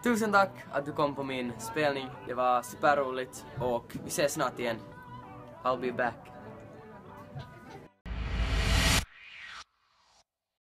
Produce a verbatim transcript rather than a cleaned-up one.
tusen tack att du kom på min spelning. Det var superroligt och vi ses snart igen. I'll be back.